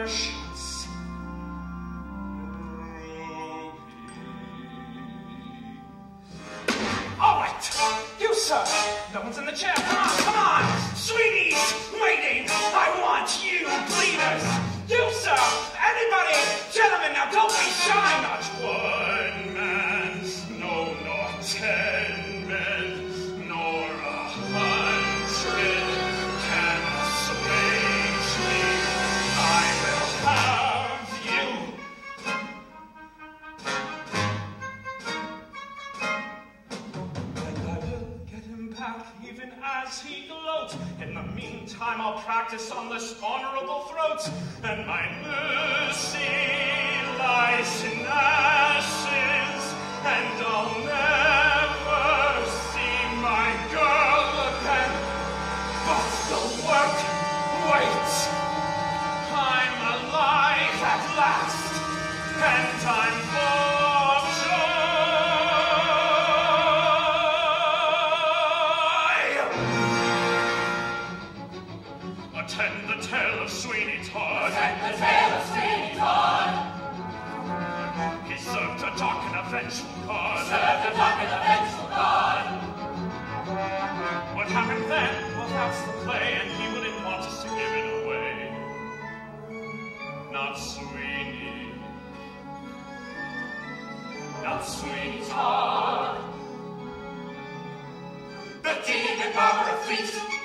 shots. All right, you, sir. No one's in the chair. Come on, come on. Sweeney's waiting. I want you, bleeders. You, sir. Anybody. Gentlemen, now don't be shy. Not one man. No, nor 10 men. Nor 100 can assuage me. I will have you. And I will get him back even as he gloats. In the meantime, I'll practice on this honorable throat. And my mercy lies in ashes. And I'll never see my girl again. But the work waits. I'm alive at last, and I'm full of joy. Attend the tale of Sweeney Todd. Attend the tale of Sweeney Todd. He served a dark and a vengeful God. Served a dark and a vengeful God. What happened then? Well, that's the play, and he wouldn't want us to give it away. Not Sweeney. Not Sweeney Todd. The king and barber of fleet.